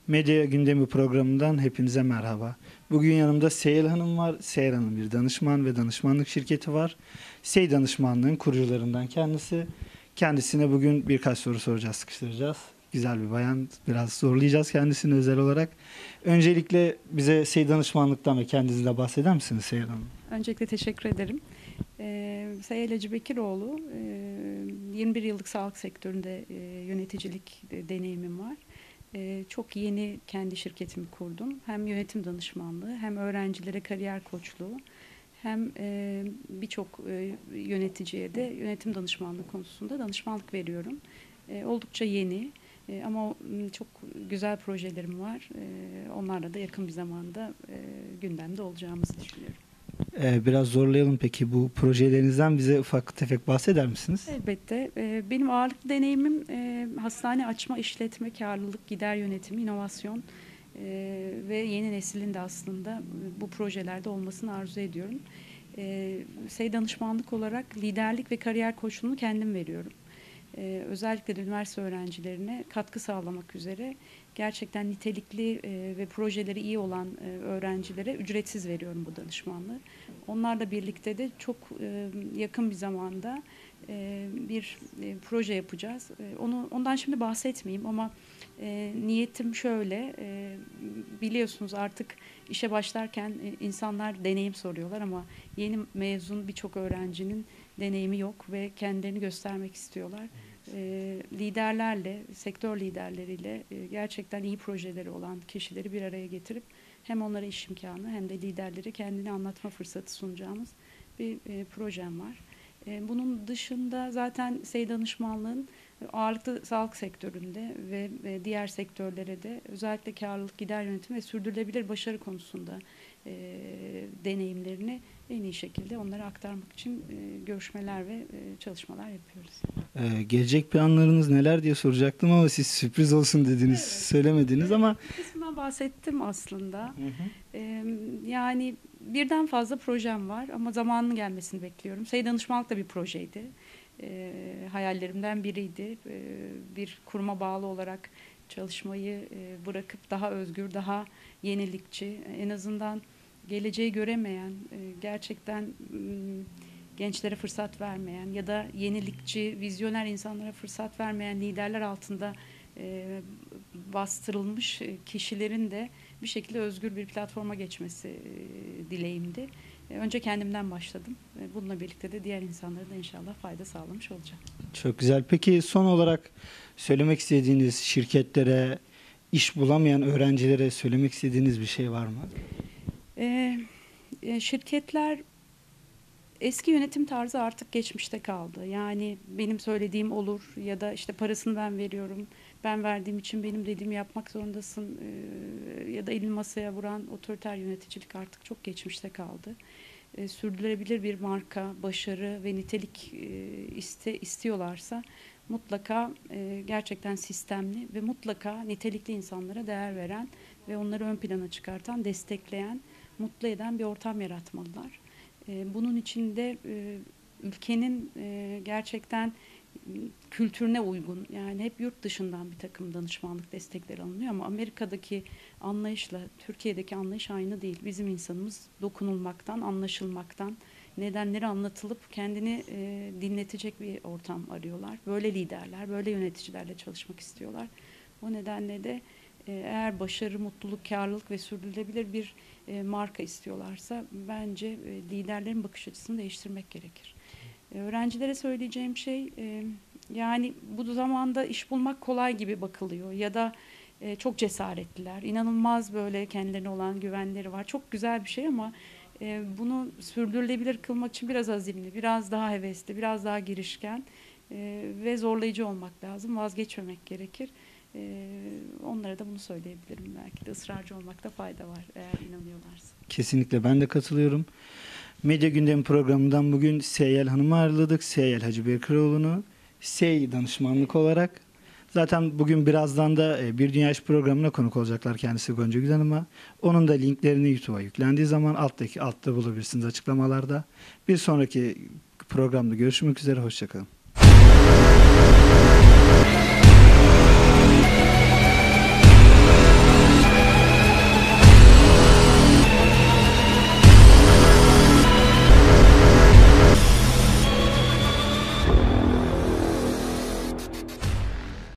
Medya Gündemi programından hepinize merhaba. Bugün yanımda Seyyal Hanım var. Seyyal Hanım bir danışman ve danışmanlık şirketi var. Sey Danışmanlığın kurucularından kendisi. Kendisine bugün birkaç soru soracağız, sıkıştıracağız. Güzel bir bayan, biraz zorlayacağız kendisini özel olarak. Öncelikle bize Sey Danışmanlık'tan ve kendinizle bahseder misiniz Seyyal Hanım? Öncelikle teşekkür ederim. Seyyal Hacı Bekiroğlu, 21 yıllık sağlık sektöründe yöneticilik deneyimim var. Çok yeni kendi şirketimi kurdum. Hem yönetim danışmanlığı, hem öğrencilere kariyer koçluğu, hem birçok yöneticiye de yönetim danışmanlığı konusunda danışmanlık veriyorum. Oldukça yeni ama çok güzel projelerim var. Onlarla da yakın bir zamanda gündemde olacağımızı düşünüyorum. Biraz zorlayalım peki bu projelerinizden bize ufak tefek bahseder misiniz? Elbette. Benim ağırlıklı deneyimim hastane açma, işletme, karlılık, gider yönetimi, inovasyon ve yeni neslin de aslında bu projelerde olmasını arzu ediyorum. Sey danışmanlık olarak liderlik ve kariyer koçluğunu kendim veriyorum. Özellikle de üniversite öğrencilerine katkı sağlamak üzere gerçekten nitelikli ve projeleri iyi olan öğrencilere ücretsiz veriyorum bu danışmanlığı. Onlarla birlikte de çok yakın bir zamanda bir proje yapacağız. Ondan şimdi bahsetmeyeyim ama niyetim şöyle, biliyorsunuz artık işe başlarken insanlar deneyim soruyorlar ama yeni mezun birçok öğrencinin deneyimi yok ve kendilerini göstermek istiyorlar. Liderlerle, sektör liderleriyle gerçekten iyi projeleri olan kişileri bir araya getirip hem onlara iş imkanı hem de liderlere kendini anlatma fırsatı sunacağımız bir projem var. Bunun dışında zaten Sey Danışmanlığı'nın ağırlıklı sağlık sektöründe ve diğer sektörlere de özellikle karlılık, gider yönetimi ve sürdürülebilir başarı konusunda deneyimlerini en iyi şekilde onlara aktarmak için görüşmeler ve çalışmalar yapıyoruz. Gelecek planlarınız neler diye soracaktım ama siz sürpriz olsun dediniz, evet. Söylemediniz ama... Kısmından bahsettim aslında. Yani birden fazla projem var ama zamanının gelmesini bekliyorum. Sey Danışmanlık da bir projeydi. Hayallerimden biriydi. Bir kuruma bağlı olarak çalışmayı bırakıp daha özgür, daha yenilikçi, en azından geleceği göremeyen, gerçekten gençlere fırsat vermeyen ya da yenilikçi, vizyoner insanlara fırsat vermeyen liderler altında bastırılmış kişilerin de bir şekilde özgür bir platforma geçmesi dileğimdi. Önce kendimden başladım. Bununla birlikte de diğer insanlara da inşallah fayda sağlamış olacağım. Çok güzel. Peki son olarak söylemek istediğiniz şirketlere, iş bulamayan öğrencilere söylemek istediğiniz bir şey var mı? Şirketler eski yönetim tarzı artık geçmişte kaldı. Yani benim söylediğim olur ya da işte parasını ben veriyorum, ben verdiğim için benim dediğimi yapmak zorundasın ya da elini masaya vuran otoriter yöneticilik artık çok geçmişte kaldı. Sürdürülebilir bir marka, başarı ve nitelik istiyorlarsa mutlaka gerçekten sistemli ve mutlaka nitelikli insanlara değer veren ve onları ön plana çıkartan, destekleyen, mutlu eden bir ortam yaratmalılar. Bunun için de ülkenin gerçekten kültürüne uygun, yani hep yurt dışından bir takım danışmanlık destekleri alınıyor ama Amerika'daki anlayışla Türkiye'deki anlayış aynı değil. Bizim insanımız dokunulmaktan, anlaşılmaktan, nedenleri anlatılıp kendini dinletecek bir ortam arıyorlar. Böyle liderler, böyle yöneticilerle çalışmak istiyorlar. O nedenle de eğer başarı, mutluluk, karlılık ve sürdürülebilir bir marka istiyorlarsa bence liderlerin bakış açısını değiştirmek gerekir. Öğrencilere söyleyeceğim şey, yani bu zamanda iş bulmak kolay gibi bakılıyor ya da çok cesaretliler, inanılmaz böyle kendilerine olan güvenleri var. Çok güzel bir şey ama bunu sürdürülebilir kılmak için biraz azimli, biraz daha hevesli, biraz daha girişken ve zorlayıcı olmak lazım. Vazgeçmemek gerekir. Onlara da bunu söyleyebilirim. Belki de ısrarcı olmakta fayda var eğer inanıyorlarsa. Kesinlikle ben de katılıyorum. Medya Gündemi programından bugün Seyyal Hanım'ı ağırladık. Seyyal Hacı Bekiroğlu'nu Sey danışmanlık olarak. Zaten bugün birazdan da Bir Dünya İş programına konuk olacaklar kendisi Gonca Gül Hanım'a. Onun da linklerini YouTube'a yüklendiği zaman altta bulabilirsiniz açıklamalarda. Bir sonraki programda görüşmek üzere. Hoşça kalın.